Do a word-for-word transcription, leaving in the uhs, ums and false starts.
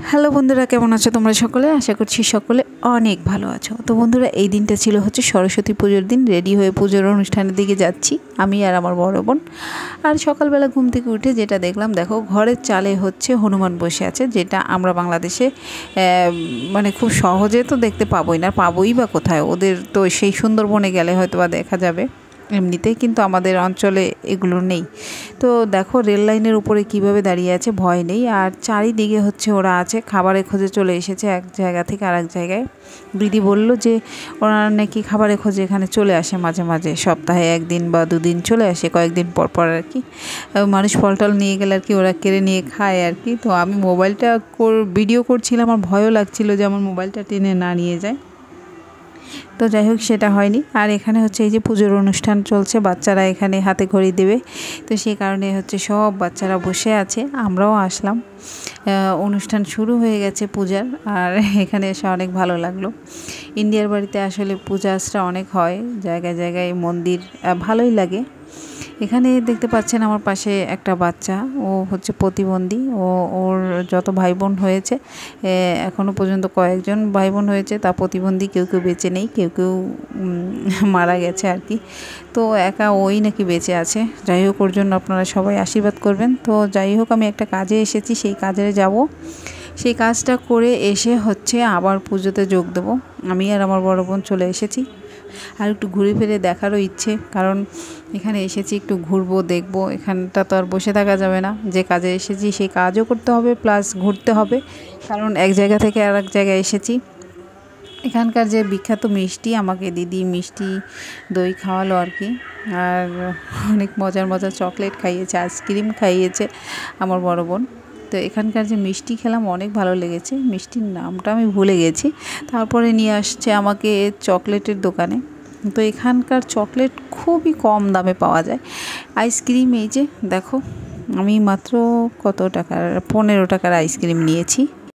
Hello বন্ধুরা, কেমন আছো তোমরা সকলে? আশা করছি সকলে অনেক ভালো আছো। তো বন্ধুরা, এই দিনটা ছিল হচ্ছে সরস্বতী পুজোর দিন। রেডি হয়ে পুজোর অনুষ্ঠানের দিকে যাচ্ছি আমি আর আমার বড় বোন। আর সকালবেলা ঘুম থেকে উঠে যেটা দেখলাম, দেখো ঘরের চালে হচ্ছে হনুমান বসে আছে, যেটা আমরা বাংলাদেশে মানে খুব সহজে তো দেখতে পাবোই না, পাবোই বা কোথায়? ওদের তো সেই সুন্দরবনে গেলে হয়তো বা দেখা যাবে, এমনিতেই কিন্তু আমাদের অঞ্চলে এগুলো নেই। তো দেখো রেল লাইনের উপরে কিভাবে দাঁড়িয়ে আছে, ভয় নেই। আর চারিদিকে হচ্ছে ওরা আছে, খাবারের খোঁজে চলে এসেছে এক জায়গা থেকে আরেক জায়গায়। দিদি বলল যে ওরা নাকি খাবারের খোঁজে এখানে চলে আসে মাঝে মাঝে, সপ্তাহে একদিন বা দুদিন চলে আসে, কয়েকদিন পর পর আর কি। মানুষ ফলটল নিয়ে গেলে আর কি ওরা কেড়ে নিয়ে খায় আর কি। তো আমি মোবাইলটা ভিডিও করছিলাম, আমার ভয়ও লাগছিল যে আমার মোবাইলটা টেনে না নিয়ে যায়। তো যাই হোক, সেটা হয়নি। আর এখানে হচ্ছে এই যে পুজোর অনুষ্ঠান চলছে, বাচ্চারা এখানে হাতে ঘড়ি দেবে, তো সেই কারণে হচ্ছে সব বাচ্চারা বসে আছে, আমরাও আসলাম। অনুষ্ঠান শুরু হয়ে গেছে পূজার, আর এখানে এসে অনেক ভালো লাগলো। ইন্ডিয়ার বাড়িতে আসলে পূজা আশ্রা অনেক হয়, জায়গায় জায়গায় মন্দির, ভালোই লাগে। এখানে দেখতে পাচ্ছেন আমার পাশে একটা বাচ্চা, ও হচ্ছে প্রতিবন্ধী। ও ওর যত ভাই বোন হয়েছে, এখনও পর্যন্ত কয়েকজন ভাই বোন হয়েছে, তা প্রতিবন্ধী কেউ কেউ বেঁচে নেই, কেউ কেউ মারা গেছে আর কি। তো একা ওই নাকি বেঁচে আছে। যাই হোক, ওর জন্য আপনারা সবাই আশীর্বাদ করবেন। তো যাই হোক, আমি একটা কাজে এসেছি, সেই কাজে যাব। সেই কাজটা করে এসে হচ্ছে আবার পুজোতে যোগ দেবো। আমি আর আমার বড় বোন চলে এসেছি। আর একটু ঘুরে ফিরে দেখারও ইচ্ছে, কারণ এখানে এসেছি একটু ঘুরবো, দেখবো। এখানটা তো আর বসে থাকা যাবে না, যে কাজে এসেছি সেই কাজও করতে হবে, প্লাস ঘুরতে হবে, কারণ এক জায়গা থেকে আর এক জায়গায় এসেছি। এখানকার যে বিখ্যাত মিষ্টি, আমাকে দিদি মিষ্টি দই খাওয়ালো আর কি। আর অনেক মজার মজার চকলেট খাইয়েছে, আইসক্রিম খাইয়েছে আমার বড় বোন। তো এখানকার যে মিষ্টি খেলাম, অনেক ভালো লেগেছে। মিষ্টির নামটা আমি ভুলে গেছি। তারপরে নিয়ে আসছে আমাকে চকলেটের দোকানে। তো এখানকার চকলেট খুবই কম দামে পাওয়া যায়। আইসক্রিম এই যে দেখো, আমি মাত্র কত টাকার, পনেরো টাকার আইসক্রিম নিয়েছি।